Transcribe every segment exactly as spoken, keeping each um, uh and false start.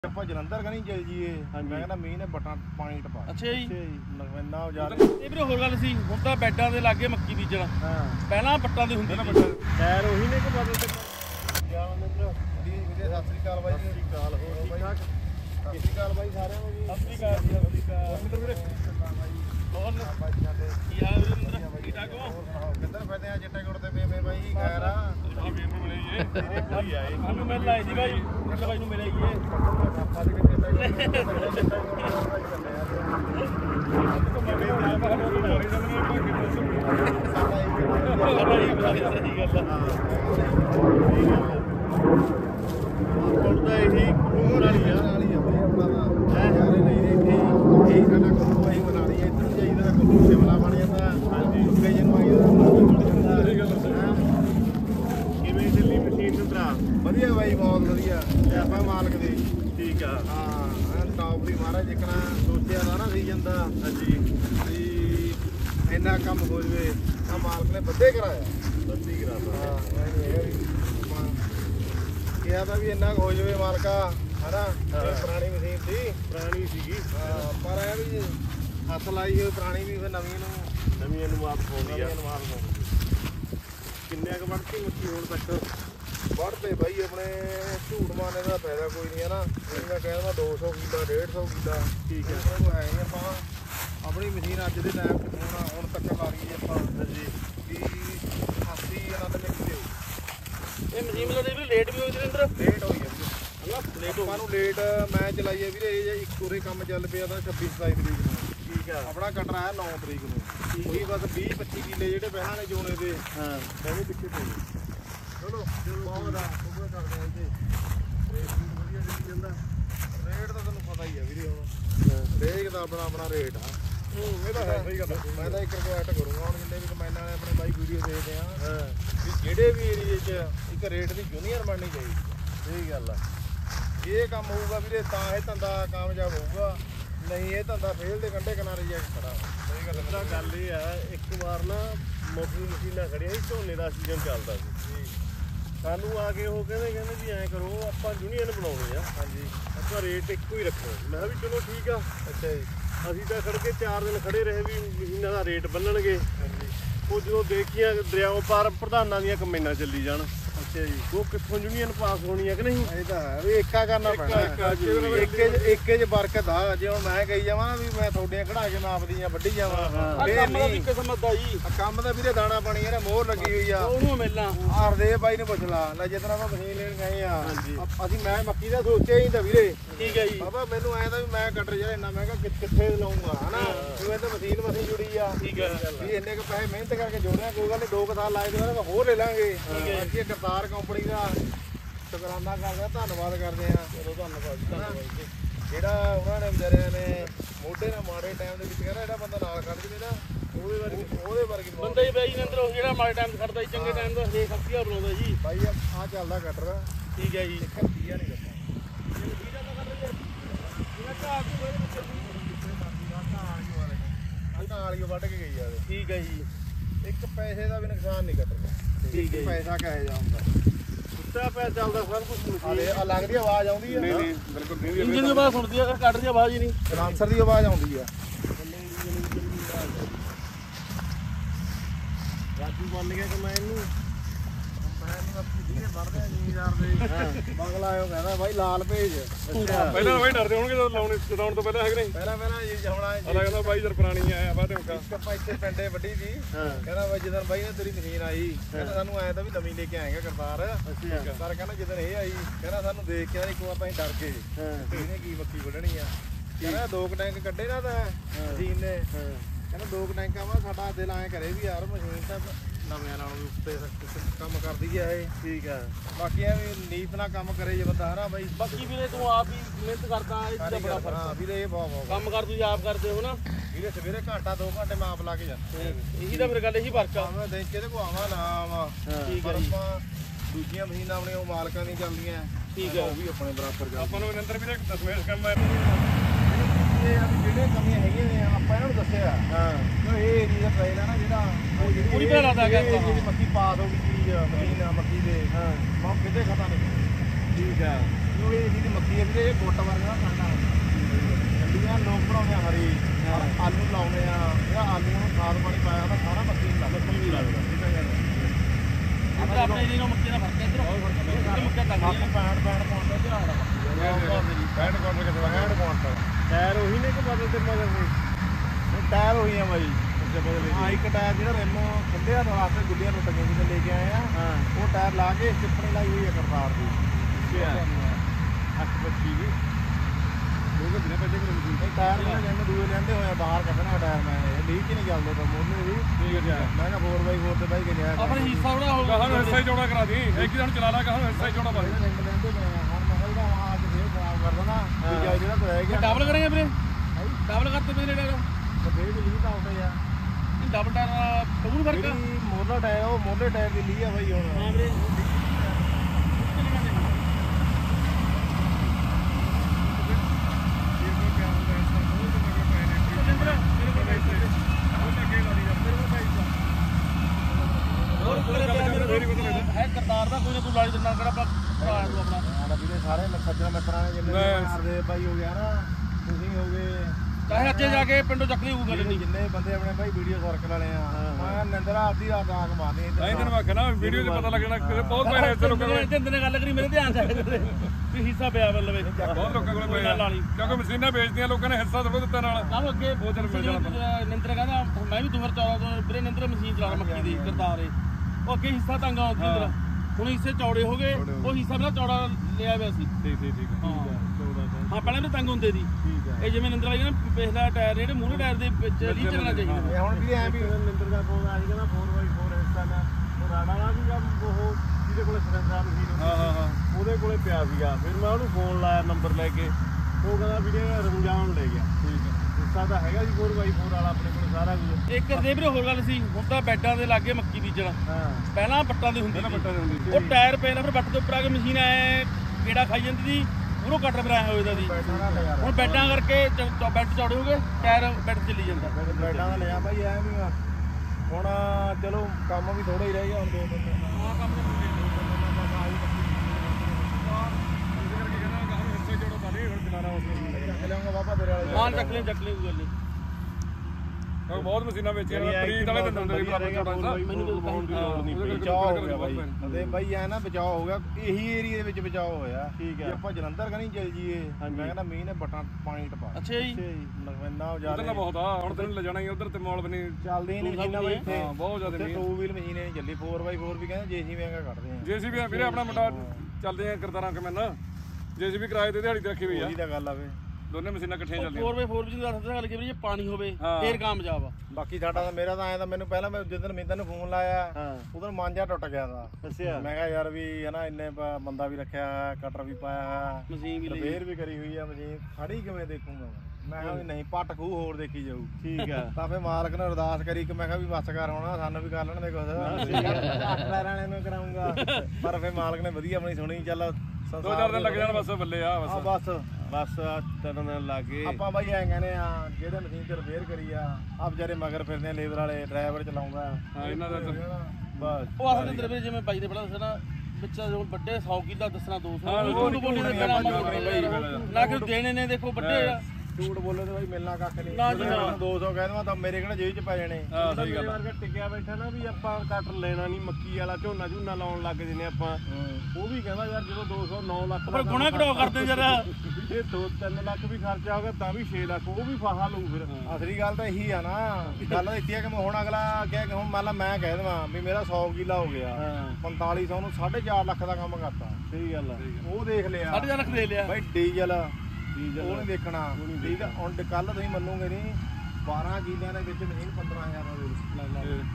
ਆਪਾਂ ਜਲੰਧਰ ਕਨੀ ਚੱਲ ਜੀਏ ਮੈਂ ਕਹਿੰਦਾ ਮੀਂਹ ਨੇ ਬਟਾਂ ਪਾਣੀ ਟਪਾ। ਅੱਛਾ ਜੀ ਨਗਵੰਨਾ ਯਾਰ ਇਹ ਵੀਰੇ ਹੋਰ ਗੱਲ ਸੀ। ਹੁਣ ਤਾਂ ਬੈਡਾਂ ਦੇ ਲਾਗੇ ਮੱਕੀ ਬੀਜਣਾ। ਹਾਂ ਪਹਿਲਾਂ ਬੱਟਾਂ ਦੀ ਹੁੰਦੀ ਸੀ। ਟਾਇਰ ਉਹੀ ਨੇ ਕਿ ਬਦਲ ਤੇ ਗਿਆ ਮੈਨੂੰ ਜੀ ਵੀਰੇ ਸਤਿ ਸ੍ਰੀ ਅਕਾਲ ਬਾਈ ਜੀ। ਸਤਿ ਸ੍ਰੀ ਅਕਾਲ ਹੋਰ ਠੀਕ ਠਾਕ। ਸਤਿ ਸ੍ਰੀ ਅਕਾਲ ਬਾਈ ਸਾਰਿਆਂ ਨੂੰ ਜੀ। ਸਤਿ ਸ੍ਰੀ ਅਕਾਲ ਜੀ। ਸਤਿ ਸ੍ਰੀ ਅਕਾਲ ਮਿੱਤਰ ਵੀਰੇ ਹੋਰ ਬਾਈ ਸਾਡੇ ਕੀ ਹਾਲ ਵੀਰੇ ਮਿੱਤਰ ਠੀਕ ਠਾਕ ਹੋ। ਕਿੱਧਰ ਫਿਰਦੇ ਆ ਚਿੱਟੇ ਗੁੜ ਤੇ ਬੇਬੇ ਬਾਈ ਖੈਰ ਆ ਜੀ ਬੇਬੇ ਮਿਲੇ ਜੀ ਤੇਰੇ ਕੋਲ ਹੀ ਆਏ ਸਾਨੂੰ ਮਿਲ ਆਏ ਸੀ ਬਾਈ ਮਿੱਤਰ ਬਾਈ ਨੂੰ ਮਿਲੇ ਜੀ ਆਪਾਂ ਦੇ ਕਿੱਥੇ ਤਾਂ ਇਹੀ ਘੁੰਮਣ ਵਾਲੀ ਆ ਵਾਲੀ ਆ ਬਈ ਆਪਣਾ ਤਾਂ ਹੈ ਯਾਰੇ ਨਹੀਂ ਇੱਥੇ ਇਹੀ ਸਾਡਾ ਕੁੱਲੂ ਅਸੀਂ ਬਣਾ ਰਹੀ ਇੱਧਰ ਨੂੰ ਜਾਈਦਾ ਕੁੱਲੂ ਸ਼ਿਮਲਾ ਬਣ ਜਾਂਦਾ। ਹਾਂਜੀ ਕਈ ਜਨ ਆਈਦਾ ਇਹ ਗੱਲ ਕਿਵੇਂ ਚੱਲੀ ਮਸ਼ੀਨ ਨੂੰ ਭਰਾ? ਵਧੀਆ ਬਾਈ ਬਹੁਤ ਵਧੀਆ ਆਪਾਂ ਮਾਲਕ ਦੀ ਠੀਕ ਆ ਹਾਂ ਟੌਪ ਦੀ ਮਹਾਰਾਜ ਜਿਕਣਾ ਸੋਚਿਆ ਨਾ ਨਾ ਸੀਜ਼ਨ ਦਾ। ਹਾਂਜੀ ਵੀ ਇੰਨਾ ਕੰਮ ਹੋ ਜਵੇ ਤਾਂ ਮਾਲਕ ਨੇ ਵੱਧੇ ਕਰਾਇਆ ਬੱਤੀ ਕਰਾਤਾ ਹਾਂ ਨਹੀਂ ਹੈਗਾ ਵੀ ਕਿਹਾ ਤਾਂ ਵੀ ਇੰਨਾ ਹੋ ਜਵੇ ਮਾਲਕਾ ਹਨਾ ਪੁਰਾਣੀ ਮਸ਼ੀਨ ਸੀ ਪੁਰਾਣੀ ਸੀਗੀ ਹਾਂ ਪਰ ਇਹ ਵੀ ਹੱਥ ਲਾਈ ਹੋਈ ਪੁਰਾਣੀ ਵੀ ਫਿਰ ਨਵੀਂ ਨੂੰ ਨਵੀਂ ਨੂੰ ਆਪ ਪਾਉਂਦੀ ਆ ਮਾਲ ਪਾਉਂਦੀ। ਕਿੰਨੇ ਕੁ ਵੜਤੀ ਮੱਕੀ ਹੁਣ ਤੱਕ ਵੜਦੇ ਬਾਈ ਆਪਣੇ ਝੂਠ ਮਾਰਨੇ ਦਾ ਫਾਇਦਾ ਕੋਈ ਨਹੀਂ ਹੈ ਨਾ। ਮੈਂ ਕਹਿੰਦਾ ਦੋ ਸੌ ਕਿੱਲਾ ਡੇਢ ਸੌ ਕਿੱਲਾ ਠੀਕ ਹੈ ਹੈ ਨਹੀਂ ਆਪਾਂ ਆਪਣੀ ਮਸ਼ੀਨ ਅੱਜ ਦੇ ਟਾਈਮ 'ਚ ਹੁਣ ਹੁਣ ਤੱਕ ਲਾ ਲਈਏ ਆਪਾਂ ਹਾਂਜੀ ਵੀ ਅੱਸੀ ਅਨੰਦ ਮਿਲ ਗਏ। ਇਹ ਮਸ਼ੀਨ ਮਿਲਦੇ ਵੀ ਲੇਟ ਵੀ ਹੋਈ ਸੀ ਅੰਦਰ ਲੇਟ ਹੋਈ ਹੈ ਹਨਾ ਲੇਟ ਹੋ ਆਪਾਂ ਨੂੰ ਲੇਟ ਮੈਂ ਚਲਾਈਏ ਵੀਰੇ ਇਹ ਇੱਕ ਉਰੇ ਕੰਮ ਚੱਲ ਪਿਆ ਤਾਂ ਛੱਬੀ ਸਤਾਈ ਤਰੀਕ ਨੂੰ। ਠੀਕ ਆ ਆਪਣਾ ਕਟਰ ਆਇਆ ਨੌ ਤਰੀਕ ਨੂੰ। ਉਹੀ ਬਸ ਵੀਹ ਪੱਚੀ ਕਿੱਲੇ ਜਿਹੜੇ ਪਹਿਲਾਂ ਨੇ ਜੋਣੇ ਦੇ ਹਾਂ ਉਹਦੇ ਪਿੱਛੇ ਪੈ ਗਏ। ਚਲੋ ਬਹੁਤ ਆ ਸੁਬਹ ਕਰਦੇ ਆ ਇੱਥੇ ਰੇਟ ਵੀ ਵਧੀਆ ਚੱਲੀ ਜਾਂਦਾ। ਰੇਟ ਤਾਂ ਤੁਹਾਨੂੰ ਪਤਾ ਹੀ ਆ ਵੀਰੇ ਹੁਣ ਰੇਟ ਦਾ ਆਪਣਾ ਆਪਣਾ ਰੇਟ ਆ। ਇਹ ਤਾਂ ਹੈ ਸਹੀ ਗੱਲ ਮੈਂ ਤਾਂ ਇੱਕ ਰਿਕੁਐਸਟ ਕਰੂੰਗਾ ਹੁਣ ਜਿੰਨੇ ਵੀ ਕਮੈਨਾਂ ਵਾਲੇ ਆਪਣੇ ਬਾਈ ਵੀਡੀਓ ਦੇਖਦੇ ਆ ਹਾਂ ਵੀ ਜਿਹੜੇ ਵੀ ਏਰੀਏ 'ਚ ਇੱਕ ਰੇਟ ਦੀ ਜੂਨੀਅਰ ਬਣਨੀ ਚਾਹੀਦੀ। ਸਹੀ ਗੱਲ ਆ ਇਹ ਕੰਮ ਹੋਊਗਾ ਵੀਰੇ ਤਾਂ ਇਹ ਧੰਦਾ ਕਾਮਯਾਬ ਹੋਊਗਾ ਨਹੀਂ ਇਹ ਧੰਦਾ ਫੇਲ ਦੇ ਕੰਢੇ ਕਿਨਾਰੇ ਜਾ ਕੇ ਖੜਾ। ਸਹੀ ਗੱਲ ਹੈ। ਗੱਲ ਇਹ ਆ ਇੱਕ ਵਾਰ ਨਾ ਮੋਟਰ ਮਸ਼ੀਨਾਂ ਖੜੀਆਂ ਸੀ ਝੋਨੇ ਦਾ ਸੀਜ਼ਨ ਚੱਲਦਾ ਸੀ ਸਾਨੂੰ ਆ ਕੇ ਉਹ ਕਹਿੰਦੇ ਕਹਿੰਦੇ ਵੀ ਐਂ ਕਰੋ ਆਪਾਂ ਯੂਨੀਅਨ ਬਣਾਉਣੀ ਆ। ਹਾਂਜੀ ਆਪਾਂ ਰੇਟ ਇੱਕੋ ਹੀ ਰੱਖੋ। ਮੈਂ ਕਿਹਾ ਵੀ ਚਲੋ ਠੀਕ ਆ। ਅੱਛਾ ਜੀ ਅਸੀਂ ਤਾਂ ਖੜ ਕੇ ਚਾਰ ਦਿਨ ਖੜੇ ਰਹੇ ਵੀ ਮਸ਼ੀਨਾਂ ਦਾ ਰੇਟ ਬੰਨਣਗੇ। ਹਾਂਜੀ ਉਹ ਜਦੋਂ ਦੇਖੀਆਂ ਦਰਿਆਓ ਪਾਰ ਪ੍ਰਧਾਨਾਂ ਦੀਆਂ ਕਮੈਨਾਂ ਚੱਲੀ ਜਾਣ ਅੱਛਾ ਜੀ ਉਹ ਕਿੱਥੋਂ ਯੂਨੀਅਨ ਪਾਸ ਹੋਣੀ ਆ ਕਿ ਨਹੀਂ। ਇਹ ਤਾਂ ਹੈ ਵੀ ਏਕਾ ਕਰਨਾ ਪੈਣਾ ਏਕੇ ਏਕੇ 'ਚ ਬਰਕਤ ਆ। ਜੇ ਹੁਣ ਮੈਂ ਕਹੀ ਜਾਵਾਂ ਵੀ ਮੈਂ ਤੁਹਾਡੀਆਂ ਕਢਾ ਕੇ ਮਾਪਦੀਆਂ ਵੱਢੀ ਜਾਵਾਂ ਇਹ ਕੰਮ ਦਾ ਵੀ ਨਹੀਂ। ਕਿਸਮਤ ਦਾ ਜੀ ਕੰਮ ਦਾ ਵੀਰੇ ਦਾਣਾ ਪਾਣੀ ਇਹਨੇ ਮੋਹਰ ਲੱਗੀ ਹੋਈ ਆ। ਉਹਨੂੰ ਮਿਲਣਾ ਹਰਦੇਵ ਬਾਈ ਨੂੰ ਪੁੱਛ ਲਾ ਲੈ ਜਿੱਦਣ ਆਪਾਂ ਮਸ਼ੀਨ ਲੈਣ ਗਏ ਆ ਹਾਂਜੀ। ਅਸੀਂ ਮੈਂ ਮੱਕੀ ਦਾ ਸੋਚਿਆ ਹੀ ਤਾਂ ਵੀਰੇ ਠੀਕ ਹੈ ਜੀ ਬਾਬਾ ਮੈਨੂੰ ਐਂ ਤਾਂ ਵੀ ਮੈਂ ਕਟਰ ਜਿਹੜਾ ਇੰਨਾ ਮਹਿੰਗਾ ਕਿ- ਕਿੱਥੇ ਲਾਉਂਗਾ ਹਨਾ ਜਿਵੇਂ ਤਾਂ ਮਸ਼ੀਨ ਮਸ਼ੀਨ ਜੁੜੀ ਆ ਠੀਕ ਹੈ ਵੀ ਇੰਨੇ ਕੁ ਪੈਸੇ ਮਿਹਨਤ ਕਰਕੇ ਜੋੜਿਆ ਕੋਈ ਗੱਲ ਨਹੀਂ ਦੋ ਕੁ ਸਾਲ ਲਾਏ ਦੇ ਬਾਅਦ ਹੋਰ ਲੈ ਲਾਂਗੇ। ਬਾਕੀ ਇਹ ਕਰਤਾਰ ਕੰਪਨੀ ਦਾ ਸ਼ੁਕਰਾਨਾ ਕਰਦੇ ਆ ਧੰਨਵਾਦ ਕਰਦੇ ਆ। ਚਲੋ ਧੰਨਵਾਦ ਜੀ ਧੰਨਵਾਦ ਜੀ ਜਿਹੜਾ ਉਹਨਾਂ ਨੇ ਵਿਚਾਰਿਆਂ ਨੇ ਮੋਢੇ ਨਾਲ ਮਾੜੇ ਟਾਈਮ ਦੇ ਵਿੱਚ ਕਹਿੰਦਾ ਜਿਹੜਾ ਬੰਦਾ ਨਾਲ ਖੜ ਜਵੇ ਨਾ ਉਹਦੇ ਵਰਗੀ ਉਹਦੇ ਵਰਗੀ ਮੌਤ। ਬੰਦਾ ਹੀ ਬਾਈ ਨੇ ਅੰਦਰ ਉਹ ਜਿਹੜਾ ਮਾੜੇ ਟਾਈਮ ਖੜਦਾ ਜੀ ਚੰਗੇ ਟਾਈਮ ਦਾ ਹਰੇਕ ਹੱਥੀਆ ਬੁਲਾਉਂਦਾ ਜੀ। ਬਾਈ ਆ ਚੱਲਦਾ ਕਟਰ ਠੀਕ ਹੈ ਜੀ ਖੱਤੀਆ ਨਹੀਂ ਕਰਦਾ ਵਾਲੀ ਵੱਢ ਕੇ ਗਈ ਆ। ਠੀਕ ਹੈ ਜੀ ਇੱਕ ਪੈਸੇ ਦਾ ਵੀ ਨੁਕਸਾਨ ਨਹੀਂ ਕੱਟਦਾ। ਠੀਕ ਹੈ ਪੈਸਾ ਕਹੇ ਜਾਂਦਾ ਸੁੱਤਾ ਪਿਆ ਚੱਲਦਾ ਸਭ ਕੁਝ ਹਲੇ ਆ ਲੱਗਦੀ ਆਵਾਜ਼ ਆਉਂਦੀ ਆ ਨਹੀਂ ਨਹੀਂ ਬਿਲਕੁਲ ਨਹੀਂ ਇੰਜਨ ਦੀ ਆਵਾਜ਼ ਸੁਣਦੀ ਆ ਕੱਢ ਦੀ ਆਵਾਜ਼ ਹੀ ਨਹੀਂ ਸਲਾਂਸਰ ਦੀ ਆਵਾਜ਼ ਆਉਂਦੀ ਆ। ਰਾਜੂ ਬਣ ਗਿਆ ਕਿ ਮੈਂ ਇਹਨੂੰ ਮੈਂ ਇਹਨੂੰ ਆਪਣੀ ਵੀਰੇ ਵੜਦੇ ਆ ਜ਼ਿਮੀਦਾਰ ਦੇ ਬਗਲਾ ਆਇਓ ਕਹਿੰਦਾ ਬਾਈ ਲਾਲ ਭੇਜ। ਪਹਿਲਾਂ ਬਾਈ ਡਰਦੇ ਹੋਣਗੇ ਜਦੋਂ ਲਾਉਣੇ ਚਲਾਉਣ ਤੋਂ ਪਹਿਲਾਂ ਹੈ ਕਿ ਨਹੀਂ। ਪਹਿਲਾਂ ਪਹਿਲਾਂ ਜੀ ਹੁਣ ਅਲਾ ਕਹਿੰਦਾ ਬਾਈ ਜਰ ਪੁਰਾਣੀ ਆਇਆ ਬਾਅਦ ਵਿੱਚ ਇੱਕ ਆਪਾਂ ਇੱਥੇ ਪਿੰਡੇ ਵੱਡੀ ਸੀ ਕਹਿੰਦਾ ਬਾਈ ਜਦੋਂ ਬਾਈ ਨੇ ਤੇਰੀ ਮਸ਼ੀਨ ਆਈ ਕਹਿੰਦਾ ਸਾਨੂੰ ਐਂ ਤਾਂ ਵੀ ਨਵੀਂ ਲੈ ਕੇ ਆਏਗਾ ਕਰਤਾਰ। ਕਰਤਾਰ ਕਹਿੰਦਾ ਜਦੋਂ ਇਹ ਆਈ ਕਹਿੰਦਾ ਸਾਨੂੰ ਦੇਖ ਕੇ ਇੱਕ ਵਾਰ ਆਪਾਂ ਡਰ ਗਏ ਇਹਨੇ ਕੀ ਮੱਕੀ ਵੱਢਣੀ ਆ। ਕਹਿੰਦਾ ਦੋ ਕੁ ਟੈਂਕ ਕੱਢੇ ਨਾ ਤਾਂ ਮਸ਼ੀਨ ਨੇ ਕਹਿੰਦਾ ਦੋ ਕੁ ਟੈਂਕਾਂ ਵਾ ਸਾਡਾ ਦਿਲ ਐਂ ਕਰੇ ਵੀ ਯਾਰ ਮਸ਼ੀਨ ਤਾਂ ਨਵਿਆਂ ਨਾਲੋਂ ਵੀ ਉੱਤੇ ਕੰਮ ਕਰਦੀ ਆ ਇਹ। ਠੀਕ ਆ ਬਾਕੀ ਐਵੇਂ ਨੀਤ ਨਾਲ ਕੰਮ ਕਰੇ ਜੇ ਬੰਦਾ ਹਨਾ ਬਾਈ। ਬਾਕੀ ਵੀਰੇ ਤੂੰ ਆਪ ਹੀ ਮਿਹਨਤ ਕਰਦਾ ਇਹ ਦਾ ਬੜਾ ਫਰਕ ਹਾਂ ਵੀਰੇ ਇਹ ਬਹੁਤ ਬਹੁਤ ਕੰਮ ਕਰ ਤੁਸੀਂ ਆਪ ਕਰਦੇ ਹੋ ਨਾ ਵੀਰੇ ਸਵੇਰੇ ਘੰਟਾ ਦੋ ਘੰਟੇ ਮੈਂ ਆਪ ਲਾ ਕੇ ਜਾਂਦਾ। ਇਹੀ ਤਾਂ ਮੇਰੇ ਗੱਲ ਇਹੀ ਫਰਕ ਆ। ਮੈਂ ਦੇਖ ਕੇ ਤੇ ਕੋ ਆਵਾਂ ਨਾ ਆਵਾਂ ਠੀਕ ਹੈ ਪਰ ਜੀ ਆਪਾਂ ਦੂਜੀਆਂ ਮਸ਼ੀਨਾਂ ਆਪਣੇ ਉਹ ਮਾਲਕਾਂ ਦੀਆਂ ਚੱਲਦੀਆਂ ਠੀਕ ਆ ਉਹ ਵੀ ਆਪਣੇ ਬਰਾਬਰ ਚੱਲਦੀਆਂ। ਆਪਾਂ ਨੂੰ ਨਿਰੰਤਰ ਵੀਰੇ ਦਸਵੇਸ਼ ਕੰਮ ਹੈ ਇਹ ਆ ਵੀ ਜਿਹੜੀਆਂ ਕਮੀਆਂ ਹੈਗੀਆਂ ਨੇ ਆਪਾਂ ਇਹਨਾਂ ਨੂੰ ਦੱਸਿਆ ਹਾਂ ਇਹ ਏਰੀਆ ਦਾ ਟ੍ਰੇਲ ਹੈ ਨਾ ਜਿਹੜਾ ਪੂਰੀ ਤਰ੍ਹਾਂ ਲਾਦਾ ਗਿਆ ਜਿਹੜੀ ਮੱਕੀ ਪਾਸ ਹੋ ਗਈ ਚੀਜ਼ ਮਸ਼ੀਨ ਆ ਮੱਕੀ ਦੇ ਹਾਂ ਮੈਂ ਕਿਤੇ ਖਤਾ ਨਹੀਂ। ਠੀਕ ਆ ਕਿਉਂਕਿ ਇਹਦੀ ਮੱਕੀ ਹੈ ਵੀਰੇ, ਇਹ ਗੁੱਟ ਵਰਗਾ ਕਾਂਡਾ ਗੱਡੀਆਂ ਲੋਕ ਬਣਾਉਂਦੇ ਆ ਹਰੀ, ਆਲੂ ਲਾਉਂਦੇ ਆ, ਜਿਹੜਾ ਆਲੂਆਂ ਨੂੰ ਖਾਦ ਪਾਣੀ ਪਾਇਆ ਉਹਦਾ ਸਾਰਾ ਮੱਕੀ ਨੂੰ ਲੱਗਦਾ। ਮੱਕੀ ਨੂੰ ਲੱਗਦਾ ਠੀਕ ਹੈ ਗੱਲ। ਇੱਧਰ ਆਪਣੇ ਜੀ ਨੂੰ ਮੱਕੀ ਦਾ ਫਰਕ ਹੈ, ਇੱਧਰ ਇੱਧਰ ਮੱਕੀ ਤੰਗ ਆਪਾਂ ਪੈਂਹਠ ਪੈਂਹਠ ਪਾਉਂਦੇ ਝਾੜ ਦਾ ਪੈਂਹਠ ਕੁਆਂਟਲ ਕਿਤੇ ਪੈਂਹਠ ਕੁਆਂਟਲ ਟਾਇਰ ਉਹੀ ਨੇ ਕਿ ਬਦਲ ਤੇ ਮਗਰ ਨੇ? ਇਹ ਟਾਇਰ ਹੋਈ ਆ ਬਾਈ। ਹਾਂ ਇੱਕ ਟਾਇਰ ਜਿਹੜਾ ਰਿਮ ਖੁੱਲੇ ਆ ਵਾਸਤੇ ਗੁੱਲੀਆਂ ਟੁੱਟ ਗਈਆਂ ਜਿੱਥੇ ਲੈ ਕੇ ਆਏ ਆ, ਉਹ ਟਾਇਰ ਲਾ ਕੇ ਚਿੱਪਣੀ ਲਾਈ ਹੋਈ ਆ ਕਰਤਾਰ ਦੀ। ਅੱਠ ਪੱਚੀ ਦੀ ਦੋ ਘੰਟੇ ਪਹਿਲੇ ਕਰ ਮਸ਼ੀਨ ਟਾਇਰ ਮੈਂ ਜਿੰਨੇ ਦੂਏ ਲੈਂਦੇ ਹੋਏ ਬਾਹਰ ਕੱਢਣਾ ਟਾਇਰ ਮੈਂ ਇਹ ਲੀਕ ਹੀ ਨਹੀਂ ਚੱਲਦੇ ਤਾਂ ਮੋਢੇ ਵੀ ਠੀਕ ਹੈ। ਮੈਂ ਕਿਹਾ ਫੋਰ ਬਾਈ ਫੋਰ ਤੇ ਬਾਈ ਕਿ ਜਾਇਆ ਆਪਣੇ ਹਿੱਸਾ ਉਹਦਾ ਹੋਊਗਾ ਕਹਾਂ ਹਿੱਸਾ ਹੀ ਚੌੜਾ ਕਰਾ ਦੀ ਇੱਕ ਦਿਨ ਚਲਾ ਲਾ ਕਹਾਂ ਹਿੱਸਾ ਹੀ ਚੌੜਾ ਪਾ ਦੇ। ਰਿੰਗ ਲੈਂਦੇ ਪਏ ਆ ਹੁਣ ਮੈਂ ਕਿਹਾ ਆ ਕੇ ਫੇਰ ਖਰਾਬ ਕਰ ਦੇਣਾ ਦੂਜਾ ਜਿਹੜਾ ਤਾਂ ਰਹਿ ਗਿਆ ਡਬਲ ਕਰਾਂਗੇ ਵੀਰੇ, ਡਬਲ ਕਰਤੇ ਵੀਰੇ ਟਾਇਰ, ਫੇਰ ਵੀ ਲੀਕ ਆਉਂਦੇ ਆ। ਡਬਲ ਟਾਇਰ ਦਾ ਕਬੂਲ ਫਰਕ ਆ। ਜਿਹੜੀ ਮੋਢਾ ਟਾਇਰ ਉਹ ਮੋਢੇ ਟਾਇਰ ਦੀ ਲੀ ਆ ਬਾਈ ਹੁਣ। ਹਾਂ ਵੀਰੇ ਹੈ ਕਰਤਾਰ ਦਾ ਕੋਈ ਨਾ ਕੋਈ ਲਾਜ ਦਿੰਦਾ ਕਿਹੜਾ ਆਪਾਂ ਭਰਾ ਨੂੰ ਆਪਣਾ ਸਾਡਾ ਵੀਰੇ ਸਾਰੇ ਸੱਜਣ ਮਿੱਤਰਾਂ ਨੇ ਜਿੰਨੇ ਮੈਂ- ਮਾਰਦੇ ਬਾਈ ਹੋ ਗਿਆ ਨਾ, ਤੁਸੀਂ ਹੋ ਗਏ, ਚਾਹੇ ਅੱਜੇ ਜਾ ਕੇ ਪਿੰਡੋਂ ਚੱਕ ਲਈ ਹੋਊਗਾ ਜਿੰਨੇ ਜਿੰਨੇ ਬੰਦੇ ਆਪਣੇ ਬਾਈ ਵੀਡੀਓ ਸਰਕਲ ਵਾਲੇ ਆ, ਮੈਂ ਨਿੰਦਰਾ ਅੱਧੀ ਰਾਤ ਆਗ ਮਾਰਨੀ ਇੱਧਰ। ਨਹੀਂ ਤੈਨੂੰ ਆਖਿਆ ਨਾ ਵੀਡੀਓ 'ਚ ਪਤਾ ਲੱਗ ਜਾਣਾ ਕਿ ਬਹੁਤ ਪਏ ਨੇ ਇੱਥੇ ਲੋਕਾਂ ਕੋਲੇ, ਜਿੰਦ ਨੇ ਗੱਲ ਕਰੀ ਮੇਰੇ ਧਿਆਨ ਚ ਆਇਆ ਵੀ ਹਿੱਸਾ ਪਿਆ ਬੱਲ ਵੇ ਬਹੁਤ ਲੋਕਾਂ ਕੋਲੇ ਪਏ ਆ ਕਿਉਂਕਿ ਮਸ਼ੀਨਾਂ ਵੇਚਦੀਆਂ ਲੋਕਾਂ ਨੇ ਹਿੱਸਾ ਥੋੜਾ ਦਿੱਤਾ ਨਾਲ। ਕੱਲ ਅੱਗੇ ਉਹ ਚੱਲ ਮਿਲ ਜਾਣਾ। ਨਿੰਦਰ ਕਹਿੰਦਾ ਮੈਂ ਵੀ ਦੋ ਹਜ਼ਾਰ ਚੌਦਾਂ ਤੋਂ ਵੀਰੇ ਨਿੰਦਰ ਮਸ਼ੀਨ ਚਲਾ ਮੱਕੀ ਦੀ ਕਰਤਾਰ ਏ, ਉਹ ਅੱਗੇ ਹਿੱਸਾ ਤੰਗ ਆਉਂਦੀ ਇੰਦਰ, ਹੁਣ ਹਿੱਸੇ ਚੌੜੇ ਹੋ ਗਏ, ਉਹ ਹਿੱਸਾ ਪਹਿਲਾਂ ਚੌੜਾ ਲਿਆ ਹੋਇਆ ਸੀ। ਠੀਕ ਠੀਕ ਠੀਕ ਹਾਂ ਹਾਂ ਪਹਿਲਾਂ ਵੀ ਤੰਗ ਹੁੰਦੇ ਸੀ ਠੀਕ ਹੈ। ਇਹ ਜਿਵੇਂ ਨਿੰਦਰ ਵਾਲੀ ਨਾ ਪਿਛਲਾ ਟਾਇਰ ਜਿਹੜੇ ਮੂਹਰੇ ਟਾਇਰ ਦੇ ਵਿੱਚ ਨਹੀਂ ਚੱਲਣਾ ਚਾਹੀਦਾ। ਇਹ ਹੁਣ ਵੀਰੇ ਐ ਵੀ ਨਿੰਦਰ ਦਾ ਫੋਨ ਆ ਸੀ ਕਹਿੰਦਾ ਫੋਰ ਬਾਈ ਫੋਰ ਹਿੱਸਾ ਨਾ ਉਹ ਰਾਣਾ ਨਾ ਸੀਗਾ ਉਹ ਜਿਹਦੇ ਕੋਲੇ ਸਰੰਜਾ ਮਸ਼ੀਨ ਹਾਂ ਹਾਂ ਹਾਂ ਉਹਦੇ ਕੋਲੇ ਪਿਆ ਸੀਗਾ। ਫਿਰ ਮੈਂ ਉਹਨੂੰ ਫੋਨ ਲਾਇਆ ਨੰਬਰ ਲੈ ਕੇ, ਉਹ ਕਹਿੰਦਾ ਵੀਰੇ ਰਮਜ਼ਾਨ ਲੈ ਗਿਆ। ਠੀਕ ਹੈ ਹਿੱਸਾ ਤਾਂ ਹੈਗਾ ਜੀ ਫੋਰ ਬਾਈ ਫੋਰ ਵਾਲਾ ਆਪਣੇ ਕੋਲ ਸਾਰਾ ਕੁਝ। ਇੱਕ ਦੇ ਵੀਰੇ ਹੋਰ ਗੱਲ ਸੀ, ਹੁਣ ਤਾਂ ਬੈੱਡਾਂ ਦੇ ਲਾਗੇ ਮੱਕੀ ਬੀਜਣਾ, ਹਾਂ ਪਹਿਲਾਂ ਬੱਟਾਂ ਦੀ ਹੁੰਦੀ ਪਹਿਲਾਂ ਸੀ। ਬੱਟਾਂ ਦੀ ਹੁੰਦੀ ਸੀ। ਉਹ ਟਾਇਰ ਪਏ ਨਾ ਫਿਰ ਬੱਟ ਦੇ ਉੱਪਰ ਆ ਕੇ ਮਸ਼ੀਨ ਐ ਕੀੜਾ ਖਾਈ ਜਾਂਦੀ ਸੀ, ਉਹਨੂੰ ਕਟਰ ਬਣਾਇਆ ਹੋਇਆ ਦਾ ਸੀ। ਬੈਠਾ ਨਾ ਲਿਆ ਹੁਣ ਬੈੱਡਾਂ ਕਰਕੇ ਚ- ਬੈੱਡ ਚੌੜੇ ਹੋ ਗਏ, ਟਾਇਰ ਬੈੱਡ ਚੱਲੀ ਜਾਂਦਾ। ਬੈਠਾ ਨਾ ਲਿਆ ਬਾਈ ਐ ਵੀ ਹੁਣ ਚਲੋ ਕੰਮ ਵੀ ਥੋੜਾ ਹੀ ਰਹਿ ਗਿਆ ਹੁਣ ਦੋ ਦਿਨ ਹਾਂ ਕੰਮ ਤਾਂ ਇਸੇ ਕਰਕੇ ਕਹਿੰਦਾ ਕਹਾਂ ਹਿੱਸਾ ਹੀ ਚੌੜਾ ਪਾ ਦੇ ਹੁਣ ਚਲਾਣਾ ਉਸ ਨੂੰ। ਚੱਕ ਲਿਆਉਂਗਾ ਬਾਬਾ ਤੇਰੇ ਵਾਲੇ ਮਾਲ ਚੱਕ ਲੈ ਚੱਕ ਲੈ ਕੋਈ ਗੱਲ ਨਹੀਂ। ਕਿਉਂਕਿ ਬਹੁਤ ਮਸ਼ੀਨਾਂ ਵੇਚੀਆਂ ਨੇ ਪ੍ਰੀਤ ਵਾਲੇ ਦਿੰਦੇ ਹੁੰਦੇ ਸੀ ਬਰਾਬਰ ਚੌੜਾ ਹਿੱਸਾ। ਮੈਨੂੰ ਤਾਂ ਪਾਉਣ ਦੀ ਲੋੜ ਨਹੀਂ ਪਈ। ਬਚਾਅ ਹੋ ਗਿਆ ਬਾਈ ਅਤੇ ਬਾਈ ਐ ਨਾ ਬਚਾਅ ਹੋ ਗਿਆ, ਇਹੀ ਏਰੀਏ ਦੇ ਵਿੱਚ ਬਚਾਅ ਹੋਇਆ। ਠੀਕ ਜੇ ਹੈ। ਆਪਾਂ ਜਲੰਧਰ ਕਨੀ ਚੱਲ ਜੀਏ, ਮੈਂ ਕਹਿੰਦਾ ਮੀਂਹ ਨੇ ਬਟਾਂ ਪਾਣੀ ਟਪਾ ਅੱਛਾ ਜੀ ਇੰਨਾ ਉਧਰ ਜ਼ਿਆਦਾ ਤਾਂ ਬਹੁਤ ਆ, ਹੁਣ ਤੈਨੂੰ ਲੈ ਜਾਣਾ ਹੀ ਉਧਰ ਤੇ ਮੌਲ ਬਣੀ। ਚੱਲਦੀ ਨਹੀਂ ਮਸ਼ੀਨਾਂ ਬਾਈ ਇੱਥੇ। ਹਾਂ ਬਹੁਤ ਜ਼ਿਆਦਾ ਨਹੀਂ। ਟੂ ਵੀਲ ਮਸ਼ੀਨ ਨਹੀਂ ਚੱਲੀ, ਫੋਰ ਬਾਈ ਫੋਰ ਵੀ ਕਹਿੰਦੇ ਜੇਸੀਬੀ ਵਾਂਗਾ ਕੱਢਦੇ ਆ। ਜੇਸੀਬੀ ਵੀਰੇ ਆਪਣਾ ਮੁੰਡਾ ਚੱਲਦੇ ਆ ਕਰਤਾਰਾਂ ਕਮੈਨ, ਜੇਸੀਬੀ ਕਿਰਾਏ ਤੇ ਦਿਹਾੜੀ ਤੇ ਰੱਖੀ ਹੋਈ ਆ, ਉਹੀ ਤਾਂ ਗੱਲ ਆਵੇ। ਦੋਨੇ ਮਸ਼ੀਨਾਂ ਇਕੱਠੀਆਂ ਚੱਲਦੀਆਂ। ਫੋਰ ਬਾਈ ਫੋਰ ਵੀ ਦੱਸ ਗੱਲ ਕਿ ਜੇ ਪਾਣੀ ਹੋਵੇ ਹਾਂ। ਫੇਰ ਕਾਮਯਾਬ ਆ। ਬਾਕੀ ਸਾਡਾ ਤਾਂ ਮੇਰਾ ਤਾਂ ਐਂ ਤਾਂ ਮੈਨੂੰ ਪਹਿਲਾਂ ਮੈਂ ਜਿੱਦਣ ਮਿੰਦਰ ਨੂੰ ਫੋਨ ਲਾਇਆ ਹਾਂ ਉਦੋਂ ਮਾਂਜਾ ਟੁੱਟ ਗਿਆ ਦਾ। ਅੱਛਾ ਮੈਂ ਕਿਹਾ ਯਾਰ ਵੀ ਹੈ ਨਾ ਇੰਨੇ ਬ- ਬੰਦਾ ਵੀ ਰੱਖਿਆ ਹੋਇਆ, ਕਟਰ ਵੀ ਪਾਇਆ ਹੋਇਆ, ਮਸ਼ੀਨ ਵੀ ਲਈ ਰਿਪੇਅਰ ਵੀ ਕਰੀ ਹੋਈ ਆ ਮਸ਼ੀਨ, ਖੜੀ ਕਿਵੇਂ ਦੇਖੂੰਗਾ ਮੈਂ? ਮੈਂ ਕਿਹਾ ਵੀ ਨਹੀਂ ਪੱਟ ਖੂਹ ਹੋਰ ਦੇਖੀ ਜਾਊ। ਠੀਕ ਆ। ਤਾਂ ਫੇ ਮਾਲਕ ਨੇ ਅਰਦਾਸ ਕਰੀ ਕਿ ਮੈਂ ਕਿਹਾ ਵੀ ਬੱਸ ਕਰ ਆਉਣਾ, ਸਾਨੂੰ ਵੀ ਕਰ ਲੈਣ ਦੇ ਕੁਛ ਅੱਠ ਟਾਇਰਾਂ ਵਾਲੇ ਨੂੰ ਕਰਾਉਂਗਾ। ਪਰ ਫੇ ਮਾਲਕ ਨੇ ਵਧੀਆ ਆਪਣੀ ਸੁਣੀ। ਚੱਲ ਦੋ ਚਾਰ ਦਿਨ ਲੱਗ ਜਾਣ ਬਸ ਬੱਲੇ ਆ ਆ ਬਸ। ਬਸ ਬਸ ਤਿੰਨ ਦਿਨ ਲੱਗ ਗਏ। ਆਪਾਂ ਬਾਈ ਐਂ ਕਹਿੰਦੇ ਆ ਜਿਹੜੇ ਮਸ਼ੀਨ ਤੇ ਰਿਪੇਅਰ ਕਰੀ ਆ ਆ ਵਿਚਾਰੇ ਮਗਰ ਫਿਰਦੇ ਆ ਲੇਬਰ ਵਾਲੇ, ਡਰਾਈਵਰ ਚਲਾਉਂਦਾ ਹਾਂ ਇਹਨਾਂ ਦਾ ਤਾਂ ਬਸ। ਉਹ ਅਸਲ ਦੇ ਵਿੱਚ ਜਿਵੇਂ ਬਾਈ ਦੇ ਪਹਿਲਾਂ ਦੱਸਣਾ ਵਿੱਚ ਜਦੋਂ ਵੱਡੇ ਸੌ ਕਿੱਲਾ ਦੱਸਣਾ ਦੋ ਸੌ ਹਾਂ, ਉਹ ਝੂਠ ਝੂਠ ਬੋਲੀ ਬੋਲਣੀ ਦਾ ਆਪਾਂ, ਨਾਮ ਝੂਠ ਨਹੀਂ ਨਾ ਕਿ ਦੇਣੇ ਨੇ ਦੇਖੋ ਵੱਡੇ ਆ। ਝੂਠ ਬੋਲੇ ਤੇ ਬਾਈ ਮਿਲਣਾ ਕੱਖ ਨਹੀਂ। ਨਾ ਜੀ ਨਾ। ਦੋ ਸੌ ਕਹਿ ਦਵਾਂ ਤਾਂ ਮੇਰੇ ਕਿਹੜਾ ਜੇਬ 'ਚ ਪੈ ਜਾਣੇ। ਹਾਂ ਸਹੀ ਗੱਲ ਆ। ਵਰਗਾ ਟਿਕਿਆ ਬੈਠਾ ਨਾ ਵੀ ਆਪਾਂ ਕਟਰ ਲੈਣਾ ਨਹੀਂ, ਮੱਕੀ ਵਾਲਾ ਝੋਨਾ ਝੂਨਾ ਲਾਉਣ ਲੱਗ ਜਨੇ ਆਪਾਂ। ਉਹ ਵੀ ਕਹਿੰਦਾ ਯਾਰ ਜਦੋਂ ਦੋ ਸੌ ਨੌ ਲੱਖ ਪਰ ਗੁਣਾ ਘਟਾਓ ਕਰਦੇ ਜਰਾ। ਜੇ ਦੋ ਤਿੰਨ ਲੱਖ ਵੀ ਖਰਚਾ ਹੋ ਗਿਆ ਤਾਂ ਵੀ ਛੇ ਲੱਖ ਉਹ ਵੀ ਫਾਹਾ ਲਊ ਫਿਰ। ਅਸਲੀ ਗੱਲ ਤਾਂ ਇਹੀ ਆ ਨਾ, ਗੱਲ ਤਾਂ ਇੱਥੇ ਆ ਕਿ ਹੁਣ ਅਗਲਾ ਕਹਿ ਕਿ ਹੁਣ ਮੰਨ ਲਾ ਮੈਂ ਕਹਿ ਦਵਾਂ ਵੀ ਮੇਰਾ ਸੌ ਕਿੱਲਾ ਹੋ ਗਿਆ, ਪੰਤਾਲੀ ਸੌ ਨੂੰ ਸਾਢੇ ਚਾਰ ਲੱਖ ਦਾ ਕੰਮ ਕਰਤਾ। ਸਹੀ ਗੱਲ ਆ। ਉਹ ਦੇਖ ਲਿਆ ਸਾਢੇ ਚਾਰ ਲੱਖ ਦੇ ਲਿਆ। ਬਾਈ ਡੀਜ਼ਲ ਡੀਜ਼ਲ ਉਹ ਨਹੀਂ ਦੇਖਣਾ। ਠੀਕ ਆ ਹੁਣ ਕੱਲ ਤੁਸੀਂ ਮੰਨੋਗੇ ਨਹੀਂ, ਬਾਰਾਂ ਕਿੱਲਿਆਂ ਦੇ ਵਿੱਚ ਮਸ਼ੀਨ ਪੰਦਰਾਂ ਹਜ਼ਾਰ ਦਾ ਦੇ ਦੂ।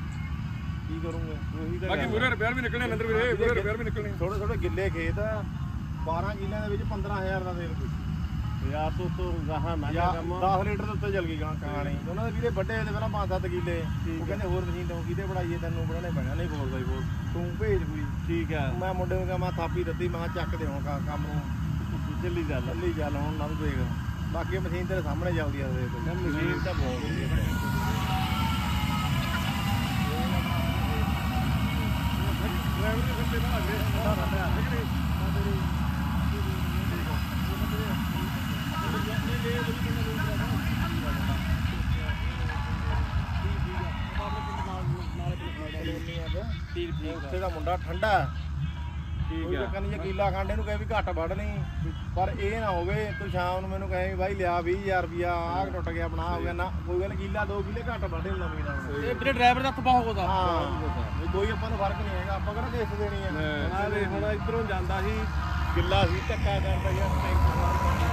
ਕੀ ਕਰੂੰਗੇ? ਉਹੀ ਤਾਂ ਬਾਕੀ ਮੂਰੇ ਰਿਪੇਅਰ ਵੀ ਨਿਕਲਣੇ ਨੰਦਰ ਵੀਰੇ, ਮੂਰੇ ਰਿਪੇਅਰ ਵੀ ਨਿਕਲਣੀ। ਥੋੜੇ ਥੋੜੇ ਗਿੱਲੇ ਖੇਤ, ਬਾਰਾਂ ਕਿੱਲਿਆਂ ਦੇ ਵਿੱਚ ਪੰਦਰਾਂ ਹਜ਼ਾਰ ਦਾ ਦੇ ਦੂ। ਯਾਰ ਤੋਂ ਤੋਂ ਗਾਹਾਂ ਨਾ ਜਾਂ ਕੰਮ। ਦਸ ਲੀਟਰ ਦੇ ਉੱਤੇ ਚੱਲ ਗਈ ਗਾਂ ਕਹਾਣੀ। ਉਹਨਾਂ ਦੇ ਵੀਰੇ ਵੱਡੇ ਦੇ ਪਹਿਲਾਂ ਪੰਜ ਸੱਤ ਕਿੱਲੇ, ਉਹ ਕਹਿੰਦੇ ਹੋਰ ਮਸ਼ੀਨ ਤੋਂ ਕਿਹਦੇ ਬਣਾਈਏ, ਤੈਨੂੰ ਬਣਾਉਣੇ ਪੈਣਾ। ਨਹੀਂ ਬੋਲ ਬਾਈ ਬੋਲ ਤੂੰ ਭੇਜ ਕੋਈ। ਠੀਕ ਆ। ਮੈਂ ਮੁੰਡੇ ਨੂੰ ਕਿਹਾ ਮੈਂ ਥਾਪੀ ਦਿੱਤੀ, ਮੈਂ ਕਿਹਾ ਚੱਕ ਦੇ ਹੁਣ ਕ- ਕੰਮ ਨੂੰ ਚੱਲੀ ਚੱਲ। ਚੱਲੀ ਚੱਲ ਹੁਣ ਨਾ ਤੂੰ ਦੇਖ। ਬਾਕੀ ਮਸ਼ੀਨ ਤੇਰੇ ਸਾਹਮਣੇ ਚੱਲਦੀ ਆ ਦੇਖ। ਮਸ਼ੀਨ ਤਾਂ ਬਹੁਤ ਵਧੀਆ ਬਣੀ। ਡਰਾਈਵਰ ਦੇ ਖੱਤੇ ਨਾਲ ਅਗਲੇ ਉੱਥੇ ਦਾ ਮੁੰਡਾ ਠੰਡਾ ਠੀਕ ਹੈ ਕਹਿੰਦੀ ਜੇ ਕਿੱਲਾ ਖਾਂਡੇ ਨੂੰ ਕਹੇ ਵੀ ਘੱਟ ਵੱਢ ਨਹੀਂ ਪਰ ਇਹ ਨਾ ਹੋਵੇ ਤੂੰ ਸ਼ਾਮ ਨੂੰ ਮੈਨੂੰ ਕਹੇ ਵੀ ਬਾਈ ਲਿਆ ਵੀਹ ਹਜ਼ਾਰ ਰੁਪਿਆ ਆਹ ਟੁੱਟ ਗਿਆ ਬਣਾ ਹੋ ਗਿਆ ਨਾ ਕੋਈ ਗੱਲ ਕਿੱਲਾ ਦੋ ਕਿੱਲੇ ਘੱਟ ਵੱਢੇ ਨਵੀਂ ਨਾਲ ਇਹ ਵੀਰੇ ਡਰਾਈਵਰ ਦਾ ਤਬਾਹ ਹੋਦਾ ਹਾਂ ਵੀ ਕੋਈ ਆਪਾਂ ਨੂੰ ਫਰਕ ਨਹੀਂ ਹੈਗਾ ਆਪਾਂ ਕਿਹੜਾ ਕਿਸ਼ਤ ਦੇਣੀ ਆ ਨਾਲੇ ਹੁਣ ਇਧਰੋਂ ਜਾਂਦਾ ਸੀ ਗਿੱਲਾ ਸੀ ਧੱਕਾ ਕਰਦਾ ਯਾਰ ਟੈਂਕ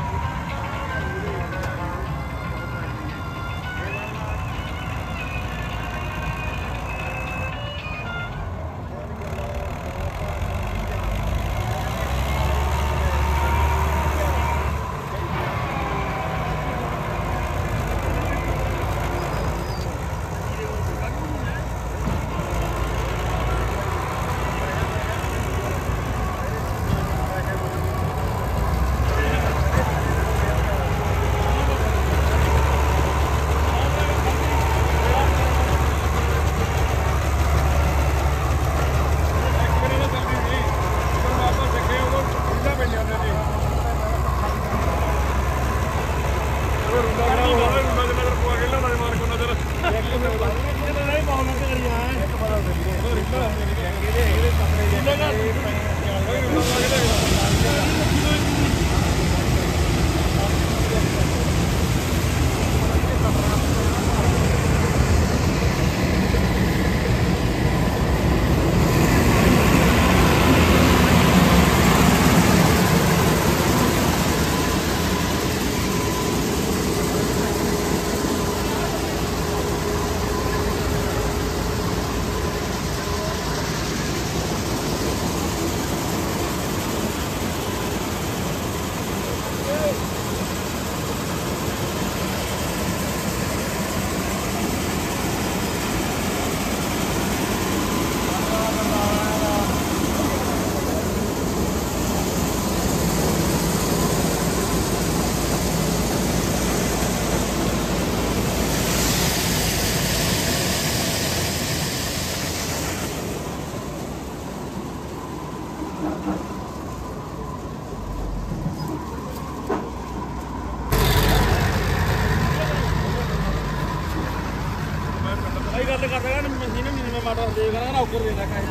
ਗੱਲ ਕਰਦਾ ਕਿ ਮਸ਼ੀਨ ਨਹੀਂ ਮੈਂ ਮਾਡਲ ਦੇ ਕਰਾਂ ਨਾ ਉੱਪਰ ਦੇ ਰੱਖਾਂ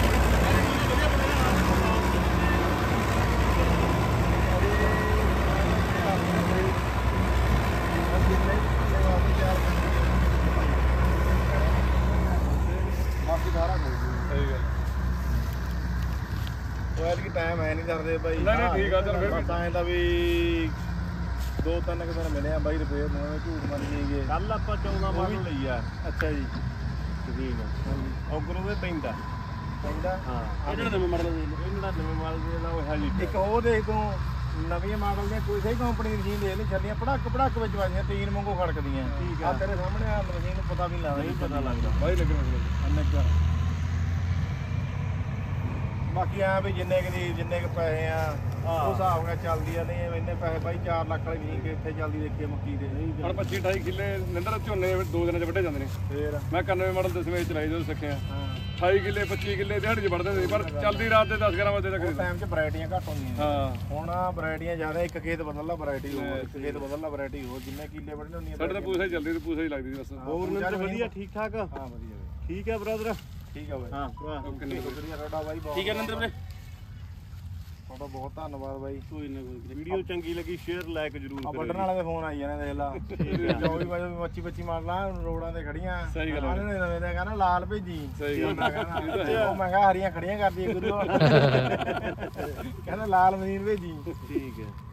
ਬਾਕੀ ਸਾਰਾ ਕੋਈ ਸਹੀ ਗੱਲ ਉਹ ਐਤਕੀ ਟਾਈਮ ਹੈ ਨਹੀਂ ਕਰਦੇ ਬਾਈ ਨਹੀਂ ਨਹੀਂ ਠੀਕ ਆ ਚੱਲ ਫਿਰ ਤਾਂ ਐਂ ਤਾਂ ਵੀ ਦੋ ਤਿੰਨ ਕੁ ਦਿਨ ਮਿਲੇ ਆ ਬਾਈ ਰਿਪੇਅਰ ਨੂੰ ਝੂਠ ਮੰਨ ਜੀਗੇ ਕੱਲ ਆਪਾਂ ਚੌਦਾਂ ਮਾਡਲ ਲਈ ਆ ਅੱਛਾ ਜੀ ਠੀਕ ਆ ਔਗਰੋਂ ਦੇ ਪੈਂਦਾ ਪੈਂਦਾ ਹਾਂ ਇਹਨਾਂ ਨਵੇਂ ਮਾਡਲ ਦੇ ਇਹ ਨੜਿਨਵੇਂ ਮਾਡਲ ਦੇ ਨਾਲ ਉਹ ਹੈਲੀ ਇੱਕ ਉਹ ਦੇਖ ਤੂੰ ਨਵੀਂ ਮਾਡਲ ਦੀਆਂ ਕੋਈ ਸਹੀ ਕੰਪਨੀ ਦੀ ਮਸ਼ੀਨ ਦੇ ਲੈ ਛੱਡੀਆਂ ਪੜਕ ਪੜਕ ਵਿੱਚ ਵੱਜਦੀਆਂ ਤੀਨ ਵਾਂਗੂ ਖੜਕਦੀਆਂ ਠੀਕ ਆ ਤੇਰੇ ਸਾਹਮਣੇ ਆ ਮਸ਼ੀਨ ਨੂੰ ਪਤਾ ਵੀ ਨਹੀਂ ਲੱਗਦਾ ਨਹੀਂ ਪਤਾ ਲੱਗਦਾ ਬਾਈ ਲੱਗਣਾ ਅੰਨੇਗਾ ਬਾਕੀ ਆ ਵੀ ਜਿੰਨੇ ਕੁ ਦੀ ਜਿੰਨੇ ਕੁ ਪੈਸੇ ਆ ਉਹ ਹਿਸਾਬ ਨਾਲ ਚੱਲਦੀ ਆ ਨਹੀਂ ਇੰਨੇ ਪੈਸੇ ਬਾਈ ਚਾਰ ਲੱਖ ਵਾਲੀ ਮਸ਼ੀਨ ਕਿ ਇੱਥੇ ਚੱਲਦੀ ਦੇਖੀਏ ਮੱਕੀ ਦੇ ਹੁਣ ਪੱਚੀ ਅਠਾਈ ਕਿੱਲੇ ਨਿੰਦਰ ਝੋਨੇ ਦੋ ਦਿਨਾਂ ਚ ਵੱਢੇ ਜਾਂਦੇ ਨੇ ਫੇਰ ਮੈਂ ਇਕਾਨਵੇਂ ਮਾਡਲ ਦਸਵੇਂ ਚਲਾਈ ਜਦੋਂ ਸਿੱਖਿਆ ਹਾਂ ਅਠਾਈ ਕਿੱਲੇ ਪੱਚੀ ਕਿੱਲੇ ਦਿਹਾੜੀ ਚ ਵੱਢਦੇ ਸੀ ਪਰ ਚੱਲਦੀ ਰਾਤ ਦੇ ਦਸ ਗਿਆਰਾਂ ਵਜੇ ਤੱਕ ਟਾਈਮ 'ਚ ਵੈਰਾਈਟੀਆਂ ਘੱਟ ਹੁੰਦੀਆਂ ਹਾਂ ਹੁਣ ਵੈਰਾਈਟੀਆਂ ਜ਼ਿਆਦਾ ਇੱਕ ਖੇਤ ਬਦਲ ਲਾ ਵੈਰਾਈਟੀ ਹੋ ਇੱਕ ਖੇਤ ਬਦਲ ਲਾ ਵੈਰਾਈਟੀ ਹੋ ਜਿੰਨੇ ਕਿੱਲੇ ਵੱਢਣੇ ਹੁੰਦੀਆਂ ਸਾਡੇ ਤਾਂ ਪੂਸਾ ਹੀ ਚੱਲਦੀ ਤੇ ਪੂਸਾ ਹੀ ਲੱਗਦੀ ਸੀ ਬਸ ਹੋਰ ਨੰਦਰ ਵਧੀਆ ਠੀਕ ਠਾਕ ਹਾਂ ਵਧੀਆ ਬਾਈ ਠੀਕ ਹੈ ਬ੍ਰਦਰ ਠੀਕ ਆ ਬਾਈ ਹਾਂ ਓਕੇ ਨੇ ਸ਼ੁਕਰੀਆ ਤੁਹਾਡਾ ਬਾਈ ਬਹੁਤ ਠੀਕ ਹੈ ਨੰਦਰ ਵੀਰੇ ਤੁਹਾਡਾ ਬਹੁਤ ਧੰਨਵਾਦ ਬਾਈ ਕੋਈ ਨਾ ਕੋਈ ਵੀਡੀਓ ਚੰਗੀ ਲੱਗੀ ਸ਼ੇਅਰ ਲਾਈਕ ਜ਼ਰੂਰ ਆ ਕਰਿਓ ਵੱਢਣ ਵਾਲੇ ਦੇ ਫੋਨ ਆਈ ਜਾਣੇ ਦੇਖ ਲਾ ਚੌਵੀ ਵਜੇ ਵੀ ਮੱਛੀ ਬੱਚੀ ਮਾਰ ਲਾ ਰੋਡਾਂ ਤੇ ਖੜੀਆਂ ਸਹੀ ਗੱਲ ਹੈ। ਆਹ ਨਵੇਂ ਦਾ ਕਹਿੰਦਾ ਲਾਲ ਭੇਜੀ ਸਹੀ ਗੱਲ ਮੈਂ ਕਹਿੰਦਾ ਉਹ ਮੈਂ ਕਿਹਾ ਹਰੀਆਂ ਖੜੀਆਂ ਕਰਦੀ ਗੁਰੂ ਕਹਿੰਦਾ ਲਾਲ ਮਸ਼ੀਨ ਭੇਜੀ ਠੀਕ ਹੈ